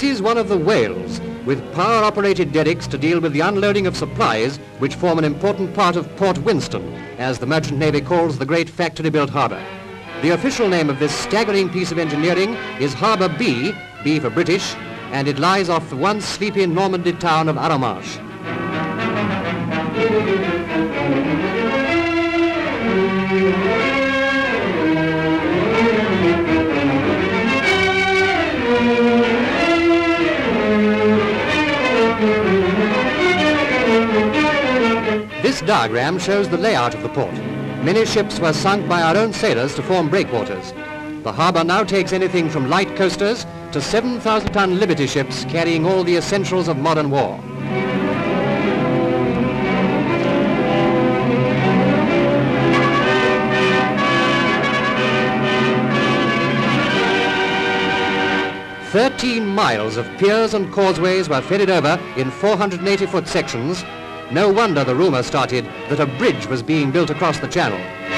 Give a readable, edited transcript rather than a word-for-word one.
This is one of the whales, with power-operated derricks to deal with the unloading of supplies which form an important part of Port Winston, as the Merchant Navy calls the great factory-built harbour. The official name of this staggering piece of engineering is Harbour B, B for British, and it lies off the once sleepy Normandy town of Arromanche. This diagram shows the layout of the port. Many ships were sunk by our own sailors to form breakwaters. The harbour now takes anything from light coasters to 7,000-ton Liberty ships carrying all the essentials of modern war. "13 miles of piers and causeways were ferried over in 480-foot sections. No wonder the rumour started that a bridge was being built across the channel.